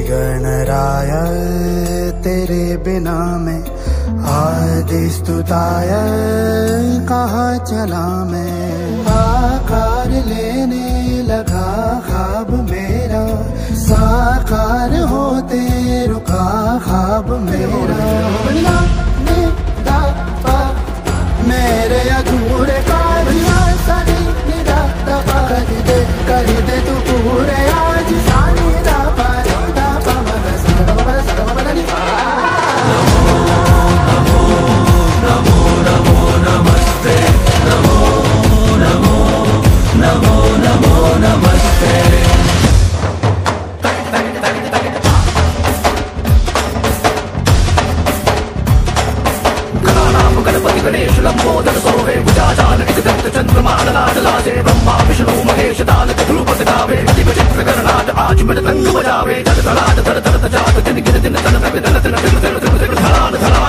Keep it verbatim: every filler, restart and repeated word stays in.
गणराय तेरे बिना मैं आदि स्तुताय कहाँ चला मैं। आकार लेने लगा ख्वाब मेरा, साकार होते रुका ख्वाब मेरा। मेरे अधूरे कार्य सारी निदा दबा कर दे, कर दे तू पूरे आज सारी दबा दबा मगर सदबा सदबा नहीं। नमो नमो नमो नमस्ते, नमो नमो नमो नमो नमस्ते। गणपति गणेश लंबोदर सोहे भुजाचाल दत्त चंद्रमा लाडलासे ब्रह्मा विष्णु महेश तालक ध्रुपद गावे दिव्य चित्र गणनाथ आज मृदंग बजावे जल धराध धर धर जात दिन गिर दिन तन तन तन तन तन तन तन